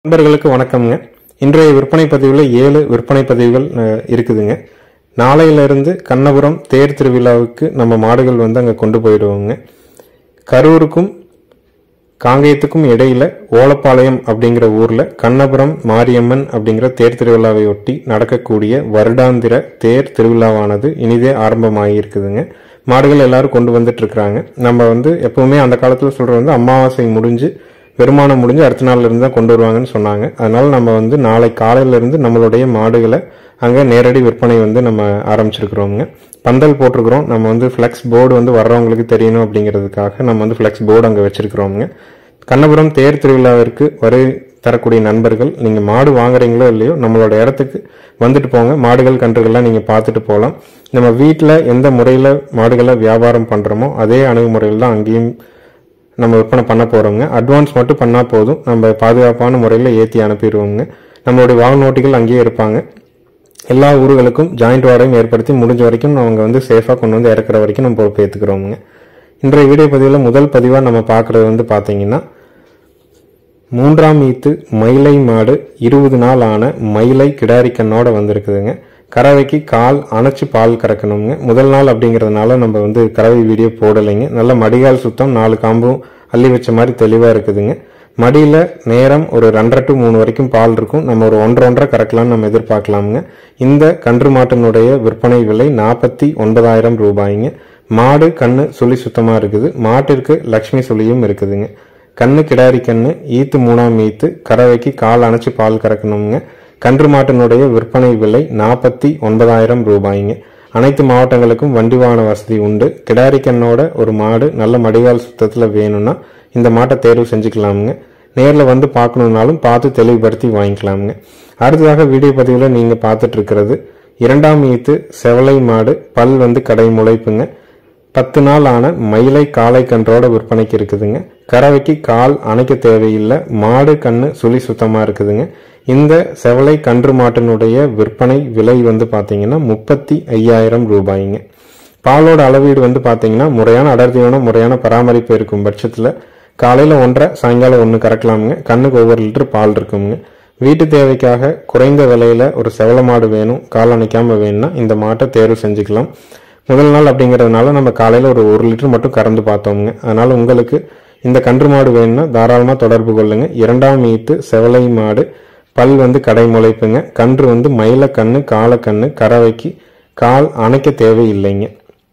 நண்பர்களுக்கு வணக்கம்ங்க. இன்றைய விற்பனை பதிவில் 7 விற்பனை பதிவுகள் இருக்குதுங்க. நாளையிலிருந்து கண்ணபுரம் தேர் திருவிழாவுக்கு நம்ம மாடுகள் அங்கே கொண்டு போயிடுவோங்க. கரூருக்கும் காங்கேயத்துக்கும் இடையில ஓலப்பாளையம் அப்படிங்கிற ஊர்ல கண்ணபுரம் மாரியம்மன் அப்படிங்கிற தேர் திருவிழாவை ஒட்டி நடக்கக்கூடிய வருடாந்திர தேர் திருவிழாவானது இனிதே ஆரம்பமாகி இருக்குதுங்க. மாடுகள் எல்லாரும் கொண்டு வந்துட்டு இருக்கிறாங்க. நம்ம எப்பவுமே அந்த காலத்துல சொல்றது அமாவாசை முடிஞ்சு பெருமானம் முடிஞ்சு அடுத்த நாள்ல இருந்து தான் கொண்டு வருவாங்கன்னு சொன்னாங்க. அதனால நம்ம நாளை காலையில இருந்து நம்மளுடைய மாடுகளை அங்க நேரடி விற்பனை நம்ம ஆரம்பிச்சிருக்கிறோங்க. பந்தல் போட்டிருக்கிறோம். நம்ம ஃபிளெக்ஸ் போர்டு வர்றவங்களுக்கு தெரியணும் அப்படிங்கிறதுக்காக நம்ம ஃபிளெக்ஸ் போர்டு அங்க வச்சிருக்கிறோங்க. கண்ணபுரம் தேர் திருவிழாவிற்கு வரை தரக்கூடிய நண்பர்கள் நீங்க மாடு வாங்குறீங்களோ இல்லையோ நம்மளோட இடத்துக்கு வந்துட்டு போங்க. மாடுகள் கன்றுகள்லாம் நீங்க பார்த்துட்டு போகலாம். நம்ம வீட்டில் எந்த முறையில மாடுகளை வியாபாரம் பண்றோமோ அதே அணுகுமுறையில் தான் அங்கேயும் நம்ம விற்பனை பண்ண போறோங்க. அட்வான்ஸ் மட்டும் பண்ணா போதும். நம்ம பாதுகாப்பான முறையில் ஏற்றி அனுப்பிடுவோங்க. நம்மளுடைய வாகன ஓட்டிகள் அங்கேயே இருப்பாங்க. எல்லா ஊர்களுக்கும் ஜாயிண்ட் வாடகையும் ஏற்படுத்தி முடிஞ்ச வரைக்கும் அவங்க சேஃபா கொண்டு இறக்குற வரைக்கும் நம்ம பொறுப்பு ஏற்றுக்கிறோங்க. இன்றைய வீடியோ பதிவில் முதல் பதிவாக நம்ம பார்க்கறது பார்த்தீங்கன்னா 3ஆம் ஈத்து மயிலை மாடு 20 நாள் ஆன மயிலை கிடாரிக்கண்ணோட வந்திருக்குதுங்க. கறவைக்கு கால் அணைச்சு பால் கறக்கணுங்க. முதல் நாள் அப்படிங்கறதுனால நம்ம கறவை வீடியோ போடலைங்க. நல்ல மடிகால் சுத்தம் 4 காம்பும் அள்ளி வச்ச மாதிரி தெளிவா இருக்குதுங்க. மடியில நேரம் ஒரு 2.5 to 3 வரைக்கும் பால் இருக்கும். நம்ம ஒரு 1.5 கறக்கலாம்னு நம்ம எதிர்பார்க்கலாமுங்க. இந்த கன்று மாட்டினுடைய விற்பனை விலை 49,000 ரூபாய்ங்க. மாடு கண்ணு சுழி சுத்தமா இருக்குது. மாட்டிற்கு லட்சுமி சுழியும் இருக்குதுங்க. கண்ணு கிடாரி கண்ணு, ஈத்து 3ஆம் ஈத்து, கறவைக்கு கால் அணைச்சு பால் கறக்கணுங்க. கன்று மாட்டினுடைய விற்பனை விலை 49,000 ரூபாய்ங்க. அனைத்து மாவட்டங்களுக்கும் வண்டி வாகன வசதி உண்டு. கிடாரி கண்ணோட ஒரு மாடு நல்ல மடிகால் சுத்தத்துல வேணும்னா இந்த மாட்டை தேர்வு செஞ்சுக்கலாமுங்க. நேரில் பார்க்கணுன்னாலும் பார்த்து தெளிவுபடுத்தி வாங்கிக்கலாமுங்க. அடுத்ததாக வீடியோ பதிவில் நீங்க பார்த்துட்டு இருக்கிறது 2ஆம் ஈத்து செவலை மாடு. பல் கடை முளைப்புங்க. 10 நாள் ஆன மயிலை காளை கன்றோட விற்பனைக்கு இருக்குதுங்க. கறவைக்கு கால் அணைக்க தேவையில்லை. மாடு கண்ணு சுழி சுத்தமா இருக்குதுங்க. இந்த செவலை கன்று மாட்டினுடைய விற்பனை விலை பாத்தீங்கன்னா 35,000 ரூபாய்ங்க. பாலோட அளவீடு பாத்தீங்கன்னா முறையான அடர்த்தியான முறையான பராமரிப்பு இருக்கும் பட்சத்துல காலையில 1.5 சாயங்காலம் 1 கறக்கலாமுங்க. கண்ணுக்கு 1 லிட்டர் பால் இருக்குங்க. வீட்டு தேவைக்காக குறைந்த விலையில ஒரு செவலை மாடு வேணும், கால் அணைக்காம வேணும்னா இந்த மாட்டை தேர்வு செஞ்சுக்கலாம். முதல் நாள் அப்படிங்கறதுனால நம்ம காலையில ஒரு 1 லிட்டர் மட்டும் கறந்து பார்த்தோம்ங்க. அதனால உங்களுக்கு இந்த கன்று மாடு வேணும்னா தாராளமா தொடர்பு கொள்ளுங்க. 2ஆம் ஈத்து செவலை மாடு. பல் கடை முளைப்புங்க. கன்று மயில கண்ணு கால கண்ணு. கறவைக்கு கால் அணைக்க தேவையில்லைங்க.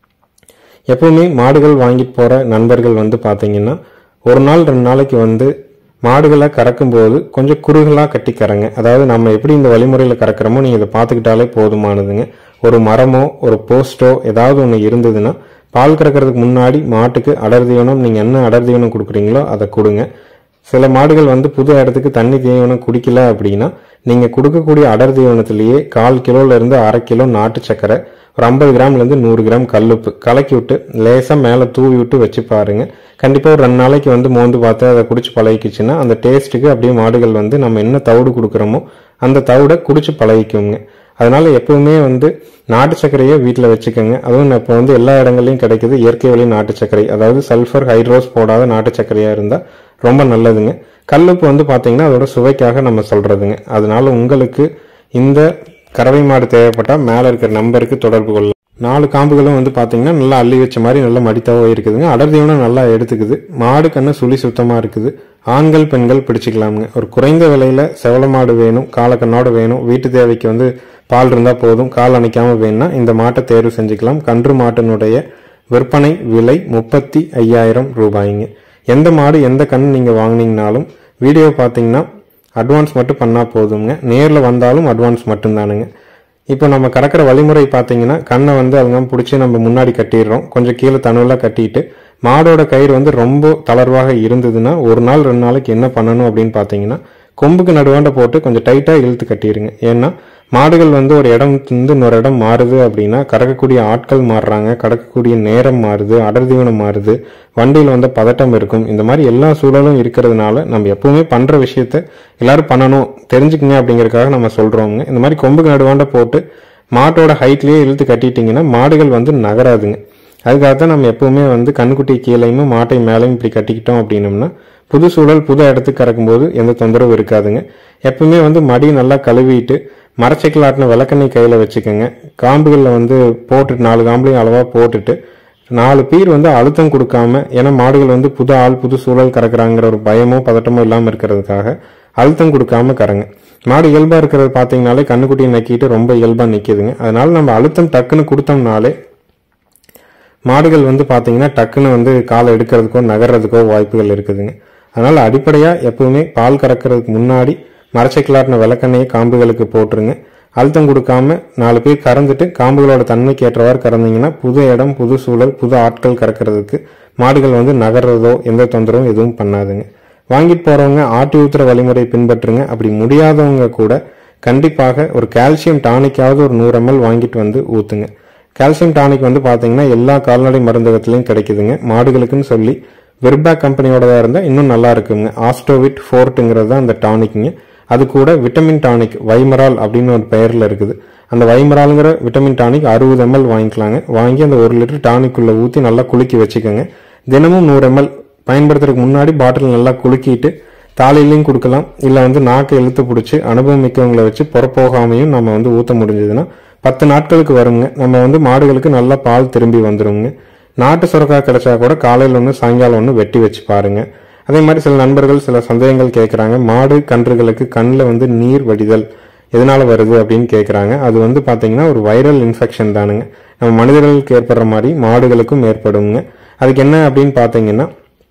எப்பவுமே மாடுகள் வாங்கிட்டு போற நண்பர்கள் பாத்தீங்கன்னா 1 நாள் 2 நாளைக்கு மாடுகளை கறக்கும் போது கொஞ்சம் குறுகலா கட்டி கறங்க. அதாவது நம்ம எப்படி இந்த வழிமுறையில கறக்கிறோமோ நீங்க இதை பார்த்துக்கிட்டாலே போதுமானதுங்க. ஒரு மரமோ ஒரு போஸ்டோ ஏதாவது ஒன்று இருந்ததுன்னா பால் கறக்கிறதுக்கு முன்னாடி மாட்டுக்கு அடர் தீவனம் நீங்க என்ன அடர் தீவனம் கொடுக்குறீங்களோ அதை கொடுங்க. சில மாடுகள் புது இடத்துக்கு தண்ணி தீவனம் குடிக்கல அப்படின்னா நீங்க கொடுக்கக்கூடிய அடர் தீவனத்திலேயே 1/4 கிலோல இருந்து 1/2 கிலோ நாட்டு சக்கரை, ஒரு 50 கிராம்ல இருந்து 100 கிராம் கல்லுப்பு கலக்கி விட்டு லேசா மேல தூவி விட்டு வச்சு பாருங்க. கண்டிப்பா ஒரு 2 நாளைக்கு மோந்து பார்த்து அதை குடிச்சு பழகிக்குச்சுன்னா அந்த டேஸ்ட்டுக்கு அப்படியே மாடுகள் நம்ம என்ன தவிடு கொடுக்குறோமோ அந்த தவிடை குடிச்சு பழகிக்குங்க. அதனால எப்பவுமே நாட்டு சர்க்கரையை வீட்டில் வச்சுக்கோங்க. அதுவும் இப்போ எல்லா இடங்கள்லயும் கிடைக்குது இயற்கை வழி நாட்டு சர்க்கரை. அதாவது சல்ஃபர் ஹைட்ரோஸ் போடாத நாட்டு சர்க்கரையா இருந்தா ரொம்ப நல்லதுங்க. கல்லுப்பு பாத்தீங்கன்னா அதோட சுவைக்காக நம்ம சொல்றதுங்க. அதனால உங்களுக்கு இந்த கறவை மாடு தேவைப்பட்டா மேல இருக்கிற நம்பருக்கு தொடர்பு கொள்ளலாம். 4 காம்புகளும் பாத்தீங்கன்னா நல்லா அள்ளி வச்ச மாதிரி நல்லா மடித்தாவோ இருக்குதுங்க. அடர் தீவனம் நல்லா எடுத்துக்குது. மாடு கண்ணு சுழி சுத்தமா இருக்குது. ஆண்கள் பெண்கள் பிடிச்சிக்கலாமுங்க. ஒரு குறைந்த விலையில செவல மாடு வேணும், காலக்கண்ணோட வேணும், வீட்டு தேவைக்கு பால் இருந்தா போதும், கால் அணைக்காம வேணும்னா இந்த மாட்டை தேர்வு செஞ்சுக்கலாம். கன்று மாட்டினுடைய விற்பனை விலை 35,000 ரூபாய்ங்க. எந்த மாடு எந்த கண்ணு நீங்க வாங்கினீங்கனாலும் வீடியோ பாத்தீங்கன்னா அட்வான்ஸ் மட்டும் பண்ணா போதுங்க. நேர்ல வந்தாலும் அட்வான்ஸ் மட்டும் தானுங்க. இப்போ நம்ம கறக்கிற வழிமுறை பாத்தீங்கன்னா கண்ணை அவங்க பிடிச்சி நம்ம முன்னாடி கட்டிடுறோம். கொஞ்சம் கீழே தணுவலா கட்டிட்டு மாடோட கயிறு ரொம்ப தளர்வாக இருந்ததுன்னா 1 நாள் 2 நாளைக்கு என்ன பண்ணணும் அப்படின்னு பாத்தீங்கன்னா கொம்புக்கு நடுவாண்ட போட்டு கொஞ்சம் டைட்டா இழுத்து கட்டிடுங்க. ஏன்னா மாடுகள் ஒரு இடம் இன்னொரு இடம் மாறுது அப்படின்னா கறக்கக்கூடிய ஆட்கள் மாறுறாங்க, கறக்கக்கூடிய நேரம் மாறுது, அடர் தீவனம் மாறுது, வண்டியில் பதட்டம் இருக்கும். இந்த மாதிரி எல்லா சூழலும் இருக்கிறதுனால நம்ம எப்பவுமே பண்ற விஷயத்த எல்லாரும் பண்ணணும் தெரிஞ்சுக்குங்க அப்படிங்கறதுக்காக நம்ம சொல்றோங்க. இந்த மாதிரி கொம்புக்கு நடுவாண்ட போட்டு மாட்டோட ஹைட்லயே இழுத்து கட்டிட்டீங்கன்னா மாடுகள் நகராதுங்க. அதுக்காகத்தான் நம்ம எப்பவுமே கண்ணுக்குட்டி கீழையும் மாட்டை மேலையும் இப்படி கட்டிக்கிட்டோம் அப்படின்னோம்னா புது சூழல் புது இடத்துக்கு கறக்கும்போது எந்த தொந்தரவும் இருக்காதுங்க. எப்பவுமே வந்து மடி நல்லா கழுவிட்டு மரச்சைக்கிள் ஆட்டின விளக்கெண்ணெய் கையில் வச்சுக்கோங்க. காம்புகளில் வந்து போட்டுட்டு 4 காம்புலையும் அளவாக போட்டுட்டு 4 பீர் வந்து அழுத்தம் கொடுக்காம, ஏன்னா மாடுகள் வந்து புது ஆள் புது சூழல் கறக்குறாங்கிற ஒரு பயமோ பதட்டமோ இல்லாமல் இருக்கிறதுக்காக அழுத்தம் கொடுக்காம கறங்க. மாடு இயல்பாக இருக்கிறது பார்த்தீங்கனாலே கண்ணுக்குட்டியை நக்கிட்டு ரொம்ப இயல்பாக நிற்கிதுங்க. அதனால நம்ம அழுத்தம் டக்குன்னு கொடுத்தோம்னாலே மாடுகள் வந்து பார்த்தீங்கன்னா டக்குன்னு வந்து காலை எடுக்கிறதுக்கோ நகர்றதுக்கோ வாய்ப்புகள் இருக்குதுங்க. அதனால அடிப்படையாக எப்பவுமே பால் கறக்கிறதுக்கு முன்னாடி மரச்சைக்கிளாட்டின விளக்கெண்ணையை காம்புகளுக்கு போட்டுருங்க. அழுத்தம் கொடுக்காம 4 பேர் கறந்துட்டு காம்புகளோட தன்மைக்கு ஏற்றவாறு கறந்தீங்கன்னா புது இடம் புது சூழல் புது ஆட்கள் கறக்கிறதுக்கு மாடுகள் வந்து நகர்றதோ எந்த தொந்தரவும் எதுவும் பண்ணாதுங்க. வாங்கிட்டு போறவங்க ஆட்டி ஊத்துற வழிமுறை பின்பற்றுங்க. அப்படி முடியாதவங்க கூட கண்டிப்பாக ஒரு கால்சியம் டானிக்காவது ஒரு 100 ml வாங்கிட்டு வந்து ஊத்துங்க. கால்சியம் டானிக் வந்து பாத்தீங்கன்னா எல்லா கால்நடை மருந்தகத்திலையும் கிடைக்குதுங்க. மாடுகளுக்குன்னு சொல்லி வெர்பேக் கம்பெனியோடதா இருந்தா இன்னும் நல்லா இருக்குங்க. ஆஸ்டோவிட் ஃபோர்ட்டுங்கிறது தான் அந்த டானிக்குங்க. அது கூட விட்டமின் டானிக் வைமரால் அப்படின்னு ஒரு பெயர்ல இருக்குது. அந்த வைமரால்ங்கிற விட்டமின் டானிக் 60 ml வாங்கிக்கலாங்க. வாங்கி அந்த 1 லிட்டர் டானிக்குள்ள ஊற்றி நல்லா குலுக்கி வச்சுக்கோங்க. தினமும் 100 ml பயன்படுத்துறதுக்கு முன்னாடி பாட்டில் நல்லா குலுக்கிட்டு தாலிலையும் கொடுக்கலாம். இல்லை வந்து நாக்கை இழுத்து பிடிச்சி அனுபவம் மிக்கவங்களை வச்சு புறப்போகாமையும் நம்ம வந்து ஊற்ற முடிஞ்சதுன்னா 10 நாட்களுக்கு வருங்க. நம்ம வந்து மாடுகளுக்கு நல்லா பால் திரும்பி வந்துருங்க. நாட்டு சுரக்காய் கிடைச்சா கூட காலையில் ஒன்று சாயங்காலம் ஒன்று வெட்டி வச்சு பாருங்க. அதே மாதிரி சில நண்பர்கள் சில சந்தேகங்கள் கேட்குறாங்க. மாடு கன்றுகளுக்கு கண்ணில் வந்து நீர் வடிதல் எதனால வருது அப்படின்னு கேட்குறாங்க. அது வந்து பார்த்தீங்கன்னா ஒரு வைரல் இன்ஃபெக்ஷன் தானுங்க. நம்ம மனிதர்களுக்கு ஏற்படுற மாதிரி மாடுகளுக்கும் ஏற்படுங்க. அதுக்கு என்ன அப்படின்னு பார்த்தீங்கன்னா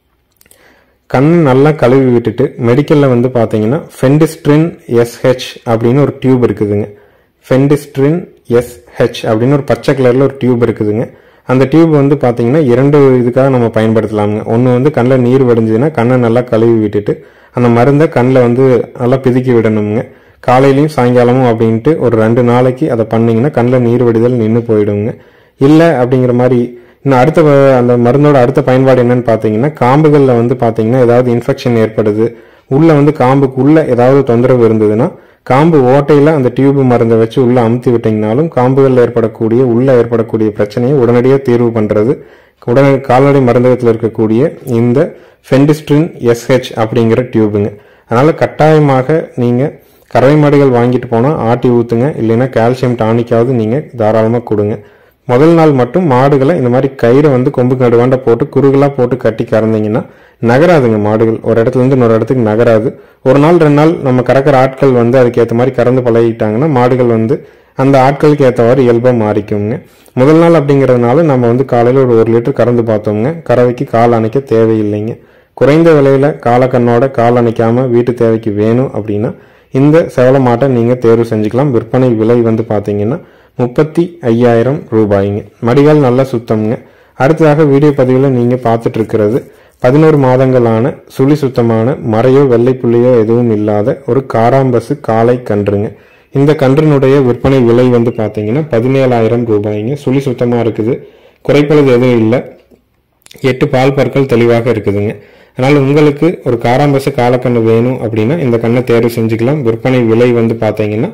கண் நல்லா கழுவி விட்டுட்டு மெடிக்கலில் வந்து பார்த்தீங்கன்னா ஃபென்டிஸ்ட்ரின் SH அப்படின்னு ஒரு டியூப் இருக்குதுங்க. ஃபென்டிஸ்ட்ரின் SH அப்படின்னு ஒரு பச்சை கலரில் ஒரு டியூப் இருக்குதுங்க. அந்த டியூப் வந்து பார்த்தீங்கன்னா 2 இதுக்காக நம்ம பயன்படுத்தலாமுங்க. ஒன்று வந்து கண்ணில் நீர் வடிஞ்சதுன்னா கண்ணை நல்லா கழுவி விட்டுட்டு அந்த மருந்தை கண்ணில் வந்து நல்லா பிதுக்கி விடணுங்க. காலையிலையும் சாயங்காலமும் அப்படின்ட்டு ஒரு 2 நாளைக்கு அதை பண்ணிங்கன்னா கண்ணில் நீர் வடிதல் நின்று போயிடுங்க. இல்லை அப்படிங்கிற மாதிரி இன்னும் அடுத்த அந்த மருந்தோட அடுத்த பயன்பாடு என்னன்னு பார்த்தீங்கன்னா காம்புகளில் வந்து பார்த்தீங்கன்னா ஏதாவது இன்ஃபெக்ஷன் ஏற்படுது, உள்ள வந்து காம்புக்கு உள்ள ஏதாவது தொந்தரவு இருந்ததுன்னா காம்பு ஓட்டையில் அந்த டியூப் மருந்தை வச்சு உள்ள அமுத்தி விட்டீங்கனாலும் காம்புகளில் ஏற்படக்கூடிய பிரச்சனையை உடனடியாக தீர்வு பண்ணுறது கால்நடை மருந்தகத்தில் இருக்கக்கூடிய இந்த ஃபென்டிஸ்ட்ரின் SH அப்படிங்கிற டியூபுங்க. அதனால கட்டாயமாக நீங்கள் கறவை மாடுகள் வாங்கிட்டு போனால் ஆட்டி ஊற்றுங்க. இல்லைன்னா கால்சியம் டானிக்காவது நீங்கள் தாராளமாக கொடுங்க. முதல் நாள் மட்டும் மாடுகளை இந்த மாதிரி கயிறை வந்து கொம்பு நடுவாண்ட போட்டு குறுகலாக போட்டு கட்டி கறந்தீங்கன்னா நகராதுங்க. மாடுகள் ஒரு இடத்துல இருந்து இன்னொரு இடத்துக்கு நகராது. 1 நாள் 2 நாள் நம்ம கறக்கிற ஆட்கள் வந்து அதுக்கேற்ற மாதிரி கறந்து பழகிட்டாங்கன்னா மாடுகள் வந்து அந்த ஆட்களுக்கு ஏற்றவாறு இயல்பாக மாறிக்குங்க. முதல் நாள் அப்படிங்கிறதுனால நம்ம வந்து காலையில் ஒரு 1 லிட்டர் கறந்து பார்த்தோங்க. கறவைக்கு கால் அணைக்க தேவையில்லைங்க. குறைந்த விலையில காலக்கண்ணோட கால் அணைக்காம வீட்டு தேவைக்கு வேணும் அப்படின்னா இந்த செவல மாட்டை நீங்கள் தேர்வு செஞ்சுக்கலாம். விற்பனை விலை வந்து பார்த்தீங்கன்னா 35,000 ரூபாய்ங்க. மடிகால் நல்லா சுத்தம்ங்க. அடுத்ததாக வீடியோ பதிவில் நீங்கள் பார்த்துட்டு இருக்கிறது 11 மாதங்களான சுழி சுத்தமான மறையோ வெள்ளை புள்ளியோ எதுவும் இல்லாத ஒரு காராம்பசு காளை கன்றுங்க. இந்த கன்றினுடைய விற்பனை விலை வந்து பார்த்தீங்கன்னா 17,000 ரூபாய்ங்க. சுழி சுத்தமாக இருக்குது, குறைப்பது எதுவும் இல்லை, 8 பால் பற்கள் தெளிவாக இருக்குதுங்க. அதனால் உங்களுக்கு ஒரு காராம்பசு காலக்கண்ணு வேணும் அப்படின்னா இந்த கண்ணை தேர்வு செஞ்சுக்கலாம். விற்பனை விலை வந்து பார்த்தீங்கன்னா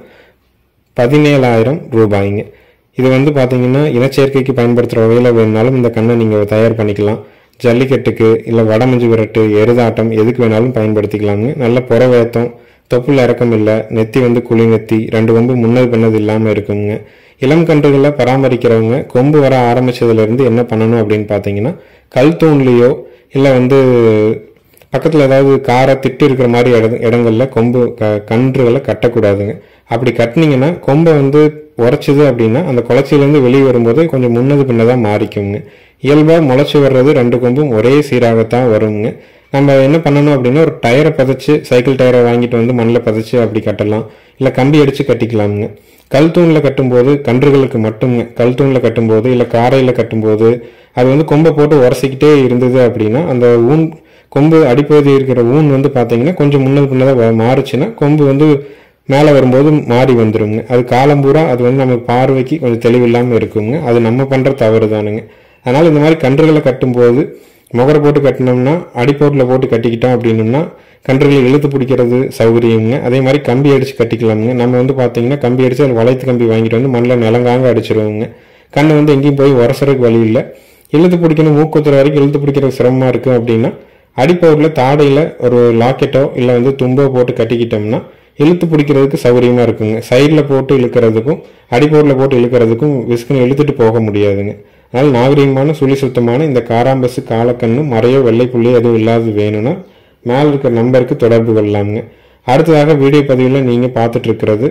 17,000 ரூபாய்ங்க. இது வந்து பார்த்தீங்கன்னா இனச்சேர்க்கைக்கு பயன்படுத்துகிற வகையில் வேணுனாலும் இந்த கண்ணை நீங்கள் தயார் பண்ணிக்கலாம். ஜல்லிக்கட்டுக்கு இல்லை வடமஞ்சு விரட்டு எருதாட்டம் எதுக்கு வேணாலும் பயன்படுத்திக்கலாமுங்க. நல்ல புறவேத்தம், தொப்புள் இறக்கம் இல்லை, நெத்தி வந்து குழி நெத்தி, 2 கொம்பு முன்னது பின்னது இல்லாமல் இருக்குங்க. இளம் கன்றுகளை பராமரிக்கிறவங்க கொம்பு வர ஆரம்பிச்சதுலேருந்து என்ன பண்ணணும் அப்படின்னு பார்த்தீங்கன்னா கல் தூண்லேயோ இல்லை வந்து பக்கத்தில் ஏதாவது காரை திட்டு இருக்கிற மாதிரி இடங்கள்ல கொம்பு கன்றுகளை கட்டக்கூடாதுங்க. அப்படி கட்டினீங்கன்னா கொம்பை வந்து உரைச்சிது அப்படின்னா அந்த குளச்சியிலேருந்து வெளியே வரும்போது கொஞ்சம் முன்னது பின்னதாக மாறிக்குங்க. இயல்பாக முளைச்சி வர்றது 2 கொம்பும் ஒரே சீராகத்தான் வருங்க. நம்ம என்ன பண்ணணும் அப்படின்னா ஒரு டயரை பதிச்சு சைக்கிள் டயரை வாங்கிட்டு வந்து மண்ணில் பதிச்சு அப்படி கட்டலாம், இல்லை கம்பி அடித்து கட்டிக்கலாமுங்க. கல் தூணில் கட்டும்போது கன்றுகளுக்கு மட்டுங்க. கல் தூணில் கட்டும்போது இல்லை காரையில் கட்டும்போது அது வந்து கொம்பை போட்டு உரசிக்கிட்டே இருந்தது அப்படின்னா அந்த ஊன் கொம்பு அடிப்பகுதி இருக்கிற ஊன் வந்து பார்த்தீங்கன்னா கொஞ்சம் முன்னது பின்னதாக மாறுச்சுன்னா கொம்பு வந்து மேலே வரும்போது மாறி வந்துடுங்க. அது காலம்பூரா அது வந்து நம்ம பார்வைக்கு கொஞ்சம் தெளிவில்லாமல் இருக்குங்க. அது நம்ம பண்ணுற தவறு தானுங்க. அதனால் இந்த மாதிரி கன்றுகளை கட்டும்போது முகரை போட்டு கட்டினோம்னா அடிப்போட்டில் போட்டு கட்டிக்கிட்டோம் அப்படின்னோம்னா கன்றுகளை இழுத்து பிடிக்கிறது சௌகரியங்க. அதே மாதிரி கம்பி அடித்து கட்டிக்கலாமுங்க. நம்ம வந்து பார்த்தீங்கன்னா கம்பி அடித்து அது வளைத்து கம்பி வாங்கிட்டு வந்து மண்ணில் நிலங்காங்க அடிச்சிருவோங்க. கண்ணை வந்து எங்கேயும் போய் உரசுறதுக்கு வழி இல்லை. இழுத்து பிடிக்கணும், மூக்குத்துற வரைக்கும் இழுத்து பிடிக்கிறது சிரமமாக இருக்குது அப்படின்னா அடிப்பவரில் தாடையில் ஒரு லாக்கெட்டோ இல்லை வந்து தும்போ போட்டு கட்டிக்கிட்டோம்னா இழுத்து பிடிக்கிறதுக்கு சௌகரியமாக இருக்குங்க. சைடில் போட்டு இழுக்கிறதுக்கும் அடிப்பவரில் போட்டு இழுக்கிறதுக்கும் விஸ்குன்னு இழுத்துட்டு போக முடியாதுங்க. அதனால் நாகரீகமான சுழி சுத்தமான இந்த காராம்பசு காலக்கண்ணு மறையோ வெள்ளை புள்ளியோ எதுவும் இல்லாது வேணும்னா மேலே இருக்கிற நம்பருக்கு தொடர்பு கொள்ளலாமுங்க. அடுத்ததாக வீடியோ பதிவில் நீங்கள் பார்த்துட்டு இருக்கிறது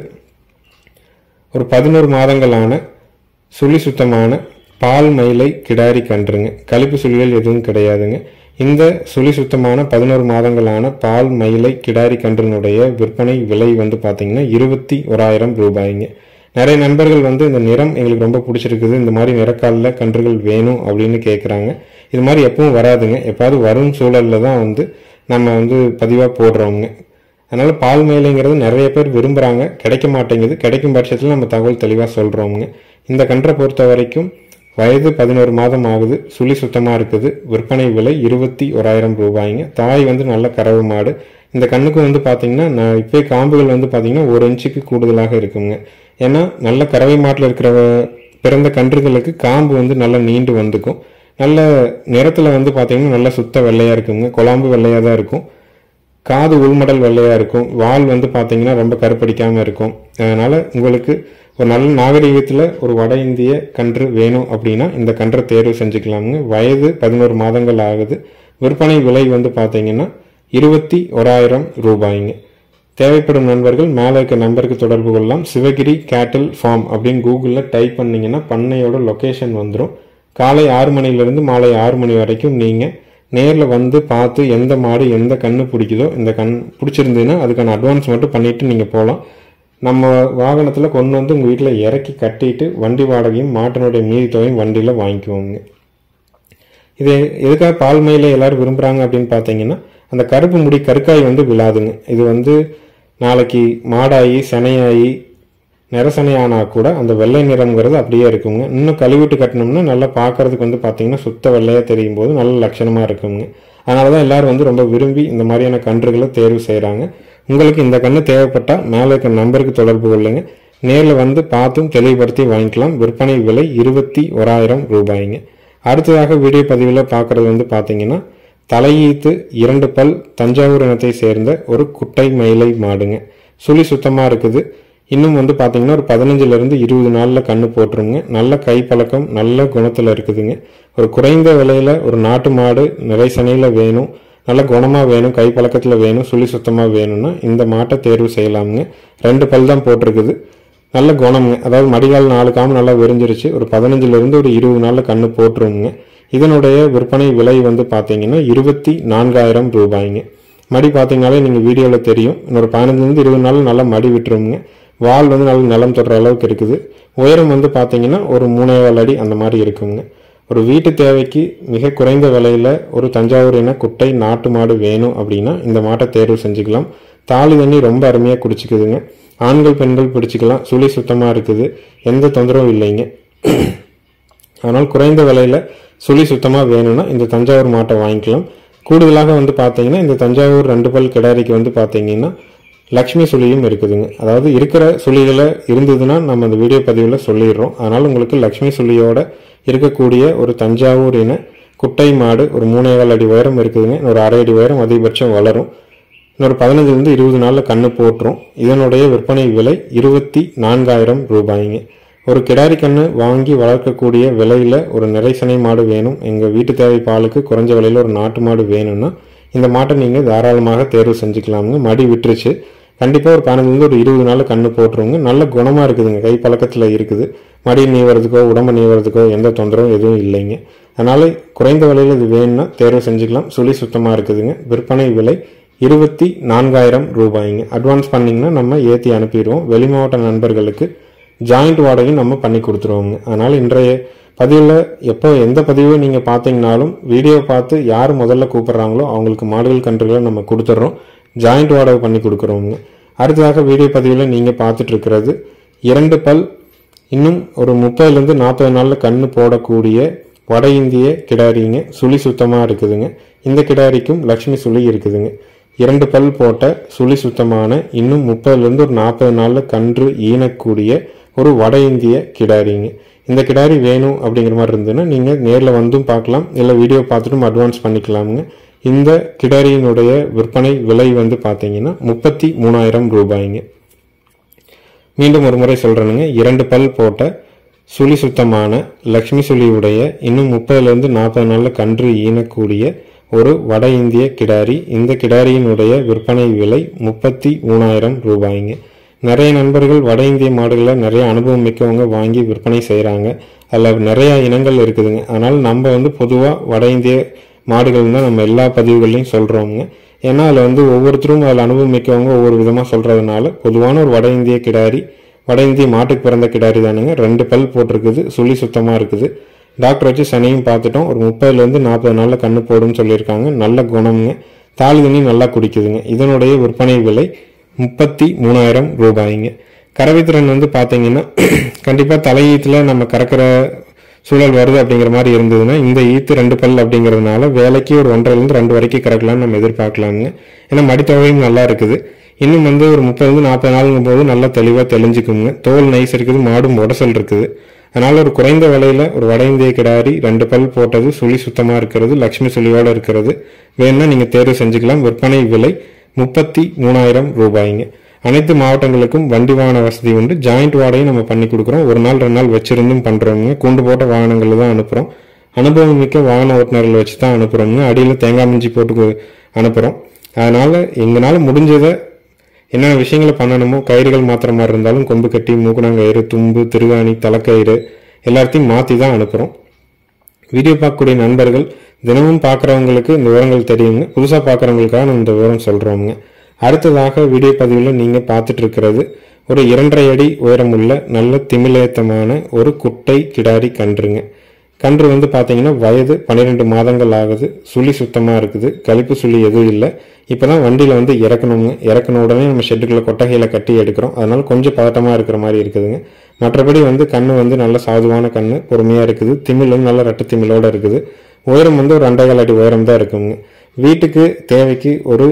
ஒரு 11 மாதங்களான சுழி சுத்தமான பால் மயிலை கிடாரி கன்றுங்க. கழிப்பு சுழிகள் எதுவும் கிடையாதுங்க. இந்த சுழி சுத்தமான 11 மாதங்களான பால் மயிலை கிடாரி கன்றினுடைய விற்பனை விலை வந்து பார்த்தீங்கன்னா 21,000 ரூபாய்ங்க. நிறைய நண்பர்கள் வந்து இந்த நிறம் எங்களுக்கு ரொம்ப பிடிச்சிருக்குது, இந்த மாதிரி நிறக்காலில் கன்றுகள் வேணும் அப்படின்னு கேட்குறாங்க. இது மாதிரி எப்பவும் வராதுங்க, எப்பாவது வரும் சூழலில் தான் வந்து நம்ம வந்து பதிவாக போடுறோங்க. அதனால் பால் மயிலைங்கிறது நிறைய பேர் விரும்புகிறாங்க, கிடைக்க மாட்டேங்குது. கிடைக்கும் பட்சத்தில் நம்ம தகவல் தெளிவாக சொல்கிறோங்க. இந்த கன்றை பொறுத்த வரைக்கும் வயது 11 மாதம் ஆகுது, சுழி சுத்தமாக இருக்குது. விற்பனை விலை 21,000 ரூபாய்ங்க. தாய் வந்து நல்ல கறவை மாடு. இந்த கண்ணுக்கு வந்து பார்த்தீங்கன்னா நான் இப்போ காம்புகள் வந்து பார்த்தீங்கன்னா 1 இன்ச்சுக்கு கூடுதலாக இருக்குங்க. ஏன்னா நல்ல கறவை மாட்டில் இருக்கிற பிறந்த கன்றுகளுக்கு காம்பு வந்து நல்லா நீண்டு வந்துக்கும். நல்ல நிறத்தில் வந்து பார்த்தீங்கன்னா நல்லா சுத்த வெள்ளையாக இருக்குங்க. குழம்பு வெள்ளையாக தான் இருக்கும். காது உள்மடல் வெள்ளையாக இருக்கும். வால் வந்து பார்த்தீங்கன்னா ரொம்ப கருப்படிக்காமல் இருக்கும். அதனால் உங்களுக்கு ஒரு நல்ல நாகரீகத்தில் ஒரு வட இந்திய கன்று வேணும் அப்படின்னா இந்த கன்றை தேர்வு செஞ்சுக்கலாமுங்க. வயது 11 மாதங்கள் ஆகுது. விற்பனை விலை வந்து பார்த்தீங்கன்னா 21,000 ரூபாய்ங்க. தேவைப்படும் நண்பர்கள் மேலே இருக்க நம்பருக்கு தொடர்பு கொள்ளலாம். சிவகிரி கேட்டில் ஃபார்ம் அப்படின்னு கூகுளில் டைப் பண்ணிங்கன்னா பண்ணையோட லொக்கேஷன் வந்துடும். காலை 6 மணிலேருந்து மாலை 6 மணி வரைக்கும் நீங்கள் நேரில் வந்து பார்த்து எந்த மாடு எந்த கன்று பிடிக்குதோ, இந்த கண் பிடிச்சிருந்ததுன்னா அதுக்கான அட்வான்ஸ் மட்டும் பண்ணிவிட்டு நீங்கள் போகலாம். நம்ம வாகனத்தில் கொண்டு வந்து உங்கள் வீட்டில் இறக்கி கட்டிட்டு வண்டி வாடகையும் மாட்டினுடைய மீதி தொகையும் வண்டியில் வாங்கிக்குவோங்க. இது எதுக்காக பால் மயிலை எல்லோரும் விரும்புகிறாங்க அப்படின்னு பார்த்தீங்கன்னா அந்த கருப்பு முடி கருக்காய் வந்து விழாதுங்க. இது வந்து நாளைக்கு மாடாகி சனையாகி நிறசனையானால் கூட அந்த வெள்ளை நிறம்ங்கிறது அப்படியே இருக்குங்க. இன்னும் கழுவிட்டு கட்டினோம்னா நல்லா பார்க்கறதுக்கு வந்து பார்த்தீங்கன்னா சுத்த வெள்ளையாக தெரியும் போது நல்ல லட்சணமாக இருக்குங்க. அதனால தான் எல்லோரும் வந்து ரொம்ப விரும்பி இந்த மாதிரியான கன்றுகளை தேர்வு செய்கிறாங்க. உங்களுக்கு இந்த கன்று தேவைப்பட்டால் மேலே இருக்க நம்பருக்கு தொடர்பு கொள்ளுங்க. நேரில் வந்து பார்த்தும் தெளிவுபடுத்தி வாங்கிக்கலாம். விற்பனை விலை 21,000 ரூபாய்ங்க. அடுத்ததாக வீடியோ பதிவில் பார்க்குறது வந்து பார்த்தீங்கன்னா தலையீத்து 2 பல் தஞ்சாவூர் இனத்தை சேர்ந்த ஒரு குட்டை மயிலை மாடுங்க. சுழி சுத்தமாக இருக்குது. இன்னும் வந்து பார்த்தீங்கன்னா ஒரு 15லேருந்து 20 நாளில் கன்று போட்டுருங்க. நல்ல கைப்பழக்கம் நல்ல குணத்தில் இருக்குதுங்க. ஒரு குறைந்த விலையில் ஒரு நாட்டு மாடு நிறைசனையில் வேணும், நல்ல குணமாக வேணும், கைப்பழக்கத்தில் வேணும், சுழி சுத்தமாக வேணும்னா இந்த மாட்டை தேர்வு செய்யலாமுங்க. 2 பல் தான் போட்டிருக்குது. நல்ல குணமுங்க. அதாவது மடிகால் 4 காம்பு நல்லா விரிஞ்சிருச்சு. ஒரு 15லேருந்து ஒரு 20 நாளில் கன்று போட்டுருங்க. இதனுடைய விற்பனை விலை வந்து பார்த்தீங்கன்னா 24,000 ரூபாய்ங்க. மடி பார்த்தீங்கனாலே நீங்கள் வீடியோவில் தெரியும். இன்னொரு 15லேருந்து 20 நாள் நல்லா மடி விட்டுருங்க. வால் வந்து நல்ல நிலம் தொடுற அளவுக்கு இருக்குது. உயரம் வந்து பார்த்தீங்கன்னா ஒரு 3,4 அடி அந்த மாதிரி இருக்குங்க. ஒரு வீட்டு தேவைக்கு மிக குறைந்த விலையில் ஒரு தஞ்சாவூர் இன குட்டை நாட்டு மாடு வேணும் அப்படின்னா இந்த மாட்டை தேர்வு செஞ்சுக்கலாம். தாலி தண்ணி ரொம்ப அருமையாக குடிச்சிக்குதுங்க. ஆண்கள் பெண்கள் பிடிச்சிக்கலாம். சுழி சுத்தமாக இருக்குது, எந்த தொந்தரவும் இல்லைங்க. அதனால் குறைந்த விலையில் சுழி சுத்தமாக வேணும்னா இந்த தஞ்சாவூர் மாட்டை வாங்கிக்கலாம். கூடுதலாக வந்து பார்த்தீங்கன்னா இந்த தஞ்சாவூர் 2 பல் கிடாரிக்கு வந்து பார்த்தீங்கன்னா லக்ஷ்மி சுழியும் இருக்குதுங்க. அதாவது இருக்கிற சுழிகளை இருந்ததுன்னா நம்ம அந்த வீடியோ பதிவில் சொல்லிடுறோம். அதனால் உங்களுக்கு லக்ஷ்மி சுழியோட இருக்கக்கூடிய ஒரு தஞ்சாவூர் இன குட்டை மாடு ஒரு 3,4 அடி உயரம் இருக்குதுங்க. ஒரு 1/2 அடி உயரம் அதிகபட்சம் வளரும். இன்னொரு 15லேருந்து 20 நாளில் கன்று போட்டுரும். இதனுடைய விற்பனை விலை 24,000 ரூபாய்ங்க. ஒரு கிடாரி கன்று வாங்கி வளர்க்கக்கூடிய விலையில் ஒரு நிறைசனை மாடு வேணும், எங்கள் வீட்டு தேவை பாலுக்கு குறைஞ்ச விலையில் ஒரு நாட்டு மாடு வேணும்னா இந்த மாட்டை நீங்கள் தாராளமாக தேர்வு செஞ்சுக்கலாமுங்க. மடி விட்டுருச்சு. கண்டிப்பாக ஒரு 15லேருந்து ஒரு 20 நாள் கன்று போட்டுருங்க. நல்ல குணமாக இருக்குதுங்க, கை பழக்கத்தில் இருக்குது. மடி நீவறதுக்கோ உடம்பு நீவறதுக்கோ எந்த தொந்தரவும் எதுவும் இல்லைங்க. அதனால் குறைந்த விலையில் இது வேணும்னா தேர்வு செஞ்சுக்கலாம். சுழி சுத்தமாக இருக்குதுங்க. விற்பனை விலை 24,000 ரூபாய்ங்க. அட்வான்ஸ் பண்ணிங்கன்னா நம்ம ஏற்றி அனுப்பிடுவோம். வெளி மாவட்ட நண்பர்களுக்கு ஜாயிண்ட் வாடகையும் நம்ம பண்ணி கொடுத்துருவோங்க. அதனால் இன்றைய பதிவில் எப்போ எந்த பதிவை நீங்கள் பார்த்தீங்கனாலும் வீடியோ பார்த்து யார் முதல்ல கூப்பிட்றாங்களோ அவங்களுக்கு மாடுகள் கன்றுகளை நம்ம கொடுத்துட்றோம். ஜாயிண்ட் வாடகை பண்ணி கொடுக்குறோங்க. அடுத்ததாக வீடியோ பதிவில் நீங்கள் பார்த்துட்டு இருக்கிறது 2 பல் இன்னும் ஒரு 30லேருந்து 40 நாளில் கன்று போடக்கூடிய வட இந்திய கிடாரிங்க. சுழி சுத்தமாக இருக்குதுங்க. இந்த கிடாரிக்கும் லக்ஷ்மி சுழி இருக்குதுங்க. 2 பல் போட்ட சுழி சுத்தமான இன்னும் 30லேருந்து ஒரு 40 நாளில் கன்று ஈனக்கூடிய ஒரு வட இந்திய கிடாரிங்க. இந்த கிடாரி வேணும் அப்படிங்கிற மாதிரி இருந்ததுன்னா நீங்கள் நேரில் வந்தும் பார்க்கலாம், இல்லை வீடியோ பார்த்துட்டும் அட்வான்ஸ் பண்ணிக்கலாமுங்க. இந்த கிடாரியினுடைய விற்பனை விலை வந்து பார்த்தீங்கன்னா 33,000 ரூபாய்ங்க. மீண்டும் ஒரு முறை சொல்றேனுங்க, 2 பல் போட்ட சுழி சுத்தமான லக்ஷ்மி சுழியுடைய இன்னும் 30லிருந்து 40 நாள்ல கன்று ஈனக்கூடிய ஒரு வட இந்திய கிடாரி. இந்த கிடாரியினுடைய விற்பனை விலை 33,000 ரூபாய்ங்க. நிறைய நண்பர்கள் வட இந்திய மாடுகளை நிறைய அனுபவம் மிக்கவங்க வாங்கி விற்பனை செய்கிறாங்க. அதில் நிறைய இனங்கள் இருக்குதுங்க. அதனால் நம்ம வந்து பொதுவாக வட இந்திய மாடுகள் தான் நம்ம எல்லா பதிவுகள்லையும் சொல்கிறோங்க. ஏன்னா அதில் வந்து ஒவ்வொருத்தரும் அதில் அனுபவம் மிக்கவங்க ஒவ்வொரு விதமாக சொல்கிறதுனால பொதுவான ஒரு வட இந்திய கிடாரி, வட இந்திய மாட்டுக்கு பிறந்த கிடாரி தானுங்க. 2 பல் போட்டிருக்குது, சுழி சுத்தமாக இருக்குது. டாக்டர் வச்சு சனையும் பார்த்துட்டோம். ஒரு 30லிருந்து 40 நாளில் கண்ணு போடுன்னு சொல்லியிருக்காங்க. நல்ல குணம்ங்க, தாலி தண்ணி நல்லா குடிக்குதுங்க. இதனுடைய விற்பனை விலை 33,000 ரூபாய்ங்க. கறவைத்திறன் வந்து பார்த்தீங்கன்னா கண்டிப்பாக தலையீத்தில் நம்ம கறக்கிற சூழல் வருது அப்படிங்கிற மாதிரி இருந்ததுன்னா இந்த ஈத்து 2 பல் அப்படிங்கிறதுனால வேலைக்கு ஒரு 1.5லிருந்து 2 வரைக்கும் கறக்கலாம்னு நம்ம எதிர்பார்க்கலாங்க. ஏன்னா மடித்தொகையும் நல்லா இருக்குது. இன்னும் வந்து ஒரு 30லிருந்து 40 நாளுங்கும் போது நல்லா தெளிவாக தெளிஞ்சுக்குங்க. தோல் நைஸ் இருக்குது, மாடும் உடசல் இருக்குது. அதனால ஒரு குறைந்த விலையில ஒரு வட இந்திய கிடாரி 2 பல் போட்டது, சுழி சுத்தமாக இருக்கிறது, லக்ஷ்மி சுழியோட இருக்கிறது வேணும்னா நீங்க தேர்வு செஞ்சுக்கலாம். விற்பனை விலை 33,000 ரூபாய்ங்க. அனைத்து மாவட்டங்களுக்கும் வண்டி வாகன வசதி உண்டு. ஜாயிண்ட் வாடகையும் நம்ம பண்ணி கொடுக்குறோம். 1 நாள் 2 நாள் வச்சிருந்தும் பண்றோங்க. கூண்டு போட்ட வாகனங்கள் தான் அனுப்புறோம். அனுபவம் மிக்க வாகன ஓட்டுநர்கள் வச்சு தான் அனுப்புறோங்க. அடியில் தேங்காய் மிஞ்சி போட்டு அனுப்புறோம். அதனால எங்களால முடிஞ்சதை என்னென்ன விஷயங்களை பண்ணணுமோ, கயிறுகள் மாத்திர மாதிரி இருந்தாலும் கொம்பு கட்டி, மூக்குனாங்கயிறு, தும்பு, திருகாணி, தலைக்கயிறு எல்லாத்தையும் மாற்றி தான் அனுப்புகிறோம். வீடியோ பார்க்கக்கூடிய நண்பர்கள் தினமும் பார்க்குறவங்களுக்கு இந்த விவரங்கள் தெரியுங்க. புதுசாக பார்க்குறவங்களுக்காக நம்ம இந்த விவரம் சொல்கிறோங்க. அடுத்ததாக வீடியோ பதிவில் நீங்கள் பார்த்துட்டு இருக்கிறது ஒரு 2.5 அடி உயரமுள்ள நல்ல திமிலேத்தமான ஒரு குட்டை கிடாரி கன்றுங்க. கன்று வந்து பார்த்தீங்கன்னா வயது 12 மாதங்கள் ஆகுது. சுழி சுத்தமாக இருக்குது, கழிப்பு சுழி எதுவும் இல்லை. இப்போ தான் வண்டியில் வந்து இறக்கணுங்க. இறக்கண உடனே நம்ம ஷெட்டுக்குள்ள கொட்டகையில் கட்டி எடுக்கிறோம். அதனால கொஞ்சம் பதட்டமாக இருக்கிற மாதிரி இருக்குதுங்க. மற்றபடி வந்து கண்ணு வந்து நல்ல சாதுவான கண்ணு, பொறுமையாக இருக்குது. திமிலும் நல்ல ரெட்டை திமிலோடு இருக்குது. உயரம் வந்து ஒரு 2.25 அடி உயரம் தான் இருக்குங்க. வீட்டுக்கு தேவைக்கு ஒரு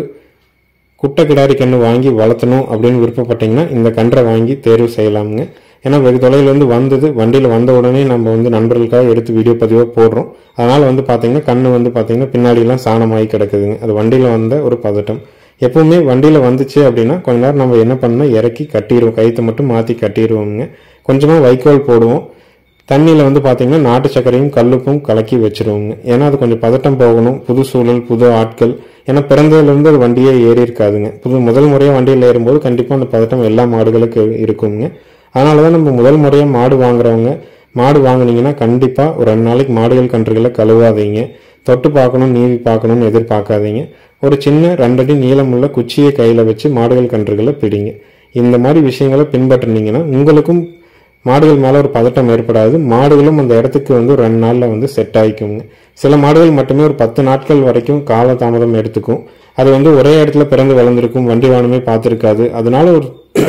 குட்டை கிடாரி கன்று வாங்கி வளர்த்தணும் அப்படின்னு விருப்பப்பட்டீங்கன்னா இந்த கன்றை வாங்கி தேர்வு செய்யலாமுங்க. ஏன்னா வெகு தொலைவில் வந்து வந்தது, வண்டியில் வந்த உடனே நம்ம வந்து நண்பர்களுக்காக எடுத்து வீடியோ பதிவாக போடுறோம். அதனால் வந்து பார்த்தீங்கன்னா கண்ணு வந்து பார்த்தீங்கன்னா பின்னாடியெல்லாம் சாணமாகி கிடக்குதுங்க. அது வண்டியில் வந்த ஒரு பதட்டம். எப்பவுமே வண்டியில் வந்துச்சு அப்படின்னா கொஞ்ச நேரம் நம்ம என்ன பண்ணால் இறக்கி கட்டிடுவோம். கயிற்றை மட்டும் மாற்றி கட்டிடுவோங்க. கொஞ்சமாக வைக்கோல் போடுவோம். தண்ணியில் வந்து பார்த்தீங்கன்னா நாட்டு சர்க்கரையும் கல்லுப்பும் கலக்கி வச்சிருவோங்க. ஏன்னா அது கொஞ்சம் பதட்டம் போகணும். புது சூழல், புது ஆட்கள். ஏன்னா பிறந்ததுலேருந்து அது வண்டியே ஏறி இருக்காதுங்க. முதல் முறையாக வண்டியில் ஏறும்போது கண்டிப்பாக அந்த பதட்டம் எல்லா மாடுகளுக்கு இருக்குங்க. அதனால தான் நம்ம முதல் முறையாக மாடு வாங்குறவங்க மாடு வாங்கினீங்கன்னா கண்டிப்பாக ஒரு 2 நாளைக்கு மாடுகள் கன்றுகளை கழுவாதீங்க. தொட்டு பார்க்கணும், நீவி பார்க்கணும்னு எதிர்பார்க்காதீங்க. ஒரு சின்ன 2 அடி நீளமுள்ள குச்சியை கையில் வச்சு மாடுகள் கன்றுகளை பிடிங்க. இந்த மாதிரி விஷயங்களை பின்பற்றினீங்கன்னா உங்களுக்கும் மாடுகள் மேலே ஒரு பதட்டம் ஏற்படாது. மாடுகளும் அந்த இடத்துக்கு வந்து ஒரு 2 நாளில் வந்து செட் ஆகிக்குங்க. சில மாடுகள் மட்டுமே ஒரு 10 நாட்கள் வரைக்கும் காலதாமதம் எடுத்துக்கும். அது வந்து ஒரே இடத்துல பிறந்து வளர்ந்துருக்கும், வண்டி வாகனமே பார்த்துருக்காது. அதனால ஒரு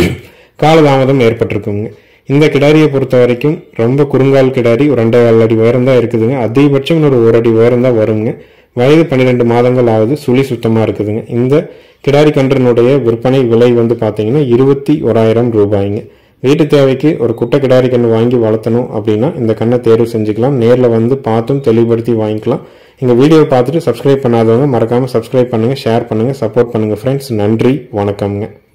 காலதாமதம் ஏற்பட்டிருக்குங்க. இந்த கிடாரியை பொறுத்த வரைக்கும் ரொம்ப குறுங்கால் கிடாரி, ஒரு 2.25 அடி உயரம் தான் இருக்குதுங்க. அதிகபட்சம் ஒரு 1 அடி உயரம் தான் வருங்க. வயது 12 மாதங்கள் ஆகுது. சுழி சுத்தமாக இருக்குதுங்க. இந்த கிடாரி கன்றினுடைய விற்பனை விலை வந்து பார்த்தீங்கன்னா 21,000 ரூபாய்ங்க. வீட்டு தேவைக்கு ஒரு குட்டை கிடாரி கன்று வாங்கி வளர்த்தணும் அப்படின்னா இந்த கண்ணை தேர்வு செஞ்சுக்கலாம். நேரில் வந்து பார்த்தும் தெளிவுபடுத்தி வாங்கிக்கலாம். எங்கள் வீடியோவை பார்த்துட்டு சப்ஸ்கிரைப் பண்ணாதவங்க மறக்காமல் சப்ஸ்கிரைப் பண்ணுங்கள், ஷேர் பண்ணுங்கள், சப்போர்ட் பண்ணுங்கள் ஃப்ரெண்ட்ஸ். நன்றி, வணக்கம்ங்க.